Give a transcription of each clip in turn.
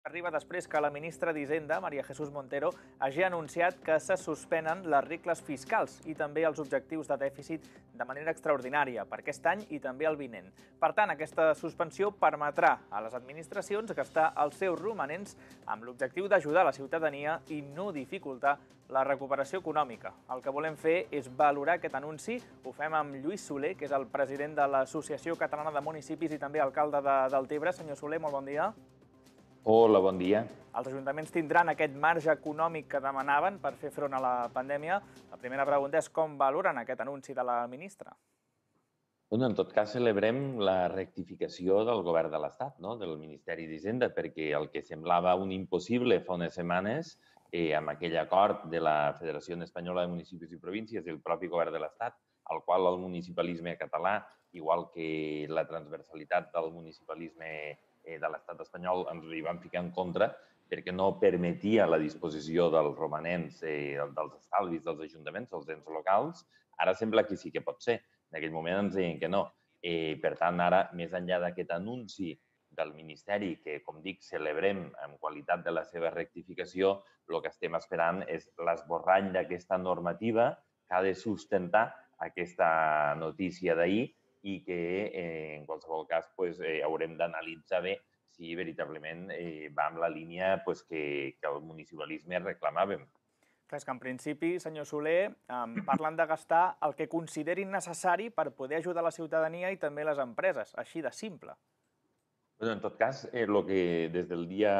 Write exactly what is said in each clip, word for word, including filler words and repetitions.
Arriba després que la ministra d'Hisenda, María Jesús Montero, hagi anunciat que se suspenen les regles fiscals i també els objectius de dèficit de manera extraordinària per aquest any i també el vinent. Per tant, aquesta suspensió permetrà a les administracions gastar els seus romanents amb l'objectiu d'ajudar la ciutadania i no dificultar la recuperació econòmica. El que volem fer és valorar aquest anunci. Ho fem amb Lluís Soler, que és el president de l'Associació Catalana de Municipis i també alcalde de Deltebre. Senyor Soler, molt bon dia. Hola, bon dia. Els ajuntaments tindran aquest marge econòmic que demanaven per fer front a la pandèmia. La primera pregunta és com valoren aquest anunci de la ministra? Bueno, en tot cas, celebrem la rectificació del govern de l'Estat, no? Del Ministeri d'Hisenda, perquè el que semblava un impossible fa unes setmanes, eh, amb aquell acord de la Federació Espanyola de Municipis i Províncies i el propi govern de l'Estat, al qual el municipalisme català, igual que la transversalitat del municipalisme de l'estat espanyol, ens hi van ficar en contra perquè no permetia la disposició dels romanents, dels estalvis dels ajuntaments, dels ens locals. Ara sembla que sí que pot ser. En aquell moment ens deien que no. Per tant, ara, més enllà d'aquest anunci del Ministeri, que, com dic, celebrem en qualitat de la seva rectificació, el que estem esperant és l'esborrany d'aquesta normativa que ha de sustentar aquesta notícia d'ahir i que, en qualsevol cas, haurem d'analitzar bé si veritablement va en la línia que el municipalisme reclamàvem. És que, en principi, senyor Soler, parlen de gastar el que considerin necessari per poder ajudar la ciutadania i també les empreses, així de simple. En tot cas, el que des del dia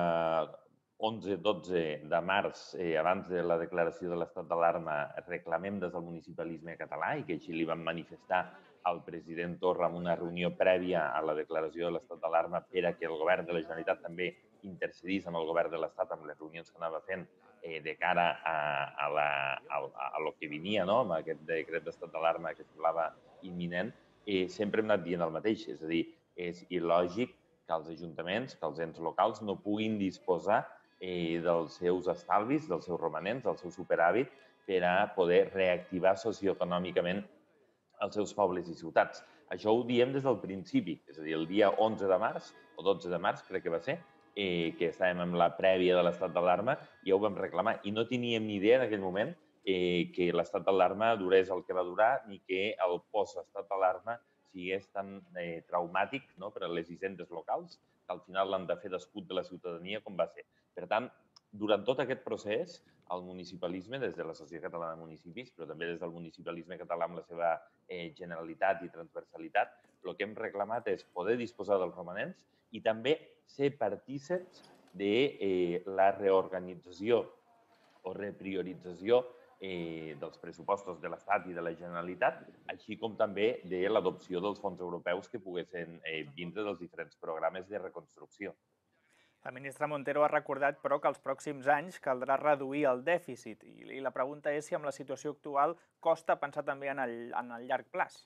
onze dotze de març, abans de la declaració de l'estat d'alarma, reclamem des del municipalisme català i que així li vam manifestar al president Torra en una reunió prèvia a la declaració de l'estat d'alarma per a que el govern de la Generalitat també intercedís amb el govern de l'Estat amb les reunions que anava fent de cara a lo que venia, amb aquest decret d'estat d'alarma que semblava imminent, sempre hem anat dient el mateix. És a dir, és il·lògic que els ajuntaments, que els ens locals no puguin disposar dels seus estalvis, dels seus romanents, del seu superàvit, per a poder reactivar socioeconòmicament els seus pobles i ciutats. Això ho diem des del principi, és a dir, el dia onze de març, o dotze de març, crec que va ser, que estàvem en la prèvia de l'estat d'alarma, ja ho vam reclamar. I no teníem ni idea en aquell moment que l'estat d'alarma durés el que va durar ni que el post-estat d'alarma sigués tan traumàtic per a les hisendes locals, que al final l'han de fer d'escut de la ciutadania, com va ser. Per tant, durant tot aquest procés, el municipalisme, des de l'Associació Catalana de Municipis, però també des del municipalisme català amb la seva generalitat i transversalitat, el que hem reclamat és poder disposar dels romanents i també ser partíceps de la reorganització o repriorització dels pressupostos de l'Estat i de la Generalitat, així com també de l'adopció dels fons europeus que poguessin vindre dels diferents programes de reconstrucció. La ministra Montero ha recordat, però, que els pròxims anys caldrà reduir el dèficit. I la pregunta és si amb la situació actual costa pensar també en el llarg plaç.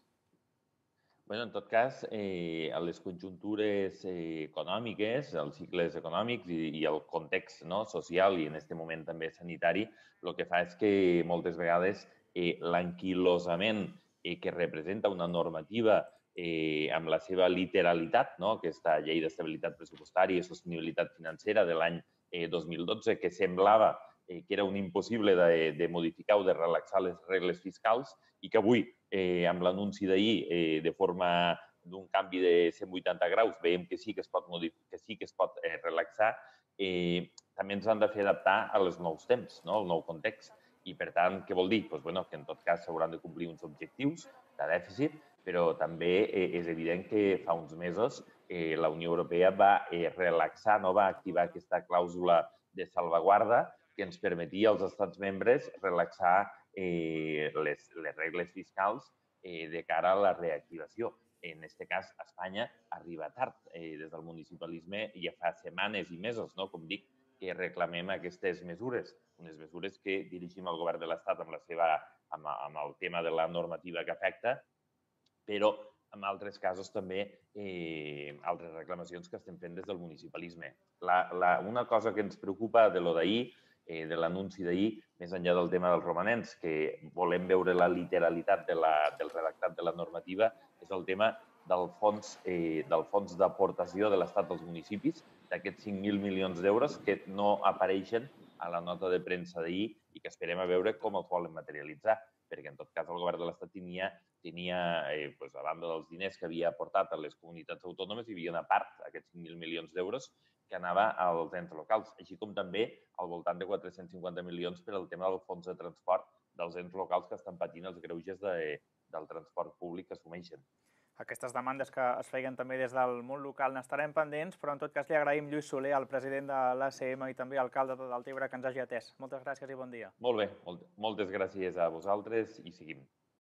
En tot cas, les conjuntures econòmiques, els cicles econòmics i el context social i en aquest moment també sanitari, el que fa és que moltes vegades l'anquilosament que representa una normativa amb la seva literalitat, aquesta llei d'estabilitat pressupostària i sostenibilitat financera de l'any dos mil dotze, que semblava que era un impossible de modificar o de relaxar les regles fiscals i que avui, amb l'anunci d'ahir, de forma d'un canvi de cent vuitanta graus, veiem que sí que es pot modificar, que sí que es pot relaxar, també ens han de fer adaptar als nous temps, al nou context. I, per tant, què vol dir? Que en tot cas s'hauran de complir uns objectius de dèficit, però també és evident que fa uns mesos la Unió Europea va relaxar, va activar aquesta clàusula de salvaguarda que ens permetia als estats membres relaxar les regles fiscals de cara a la reactivació. En aquest cas, Espanya arriba tard des del municipalisme i ja fa setmanes i mesos, com dic, que reclamem aquestes mesures, unes mesures que dirigim al govern de l'Estat amb el tema de la normativa que afecta, però en altres casos també altres reclamacions que estem fent des del municipalisme. Una cosa que ens preocupa de lo d'ahir, de l'anunci d'ahir, més enllà del tema dels romanents, que volem veure la literalitat del redactat de la normativa, és el tema del fons, eh, del fons d'aportació de l'Estat als municipis, d'aquests cinc mil milions d'euros que no apareixen a la nota de premsa d'ahir i que esperem a veure com els volen materialitzar, perquè en tot cas el govern de l'Estat tenia, tenia eh, pues, a banda dels diners que havia aportat a les comunitats autònomes, hi havia una part, aquests cinc mil milions d'euros, que anava als ens locals, així com també al voltant de quatre-cents cinquanta milions per al tema del fons de transport dels ens locals que estan patint els greuges de, del transport públic que assumeixen. Aquestes demandes que es feien també des del món local n'estarem pendents, però en tot cas li agraïm Lluís Soler, el president de l'A C M i també alcalde de Deltebre, que ens hagi atès. Moltes gràcies i bon dia. Molt bé, moltes gràcies a vosaltres i seguim.